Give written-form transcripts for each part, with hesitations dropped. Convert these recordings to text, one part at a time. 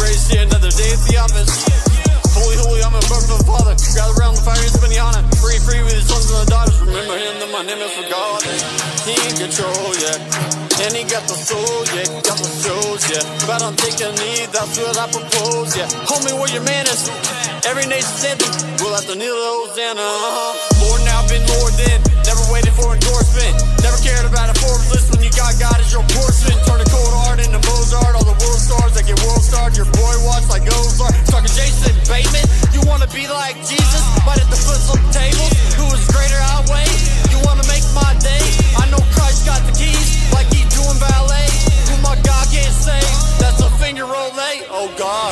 raised here, another day at the office. Holy, holy, I'm a birth of the Father. Gather around the fire, he's manana. Free, free with his sons and the daughters. Remember him, that my name is forgotten. He in control, yeah. And he got the soul, yeah. Got the shows, yeah. But I'm taking a knee, that's what I propose, yeah. Homie, where your man is? Every nation's anthem. We'll have to kneel to Hosanna, Lord now, been Lord then. Never waited for endorsement. Never cared about a Forbes list when you got God as your portion. Turn a cold heart into Mozart. All the world stars that get world starred. Your boy watch like Ozark. Talking Jason Bateman. You wanna be like Jesus? Might at the foot of the table. Who is greater, I weigh. You wanna make my day? I know Christ got the keys, like he doing ballet. Who my God can't save? That's a finger roll, oh God.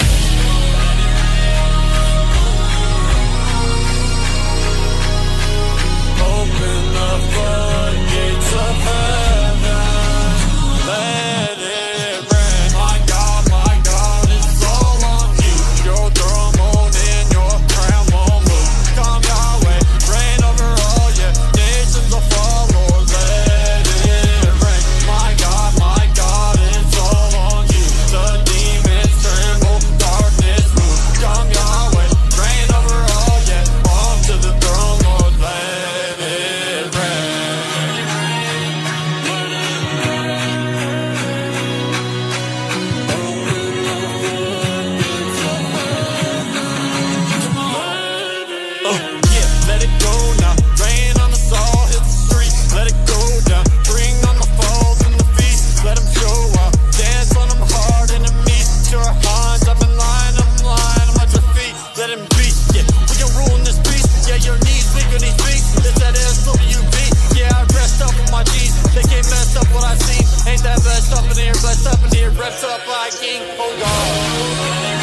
Open the floodgates of heaven, let it rain. My God, it's all on you. Your throne won't end, your crown won't move. Come Yahweh, reign over all your nations will follow. Let it rain. My God, it's all on you. The demons tremble, darkness moves. Come Yahweh, reign over all, yeah, on to the throne, Lord, let it rain. Yeah, let it go now. Rain on us all, hit the street. Let it go down. Bring on the falls and the feast. Let them show up. Dance on them hard enemies. Your hands, I'm in line, I'm at your feet. Let him be, yeah. We can rule in this beast. Yeah, your knees weak when he speaks. It's that SWV. Yeah, I dressed up with my G's. They can't mess up what I see. Ain't that blessed up in here, blessed up in here. Reps up like King. Oh God.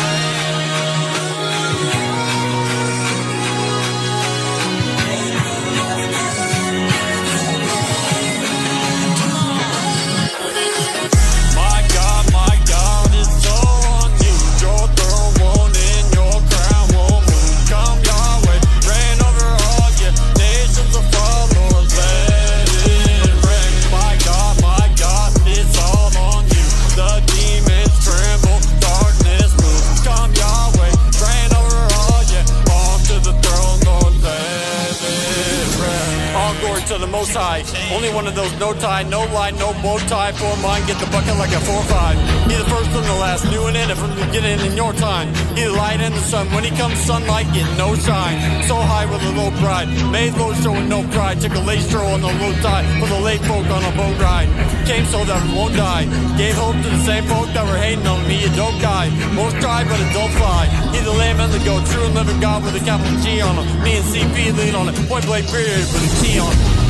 My God, it's all on you. Your throne won't end, your crown won't move. Come Yahweh, reign over all your nations will follow. Let it rain. My God, it's all on you. The demons tremble, darkness moves. Come Yahweh, reign over all, yeah, on to the throne, Lord, let it rain. All glory to the Most High. Only one of those, no tie, no line, no bow tie. For mine, get the bucket like a 4-5. He the first and the last, new and in it from the beginning in your time. He the light and the sun. When he comes, sunlight get no shine. So high with a low pride, made low showing no pride. Took a late stroll on the low tide with the late folk on a boat ride. Came so that we won't die. Gave hope to the same folk that were hating on me. You don't die. Most try, but it don't fly. He the lamb and the goat, true and living God with a capital G on him. Me and CP lean on it. Point blank period with a T on it.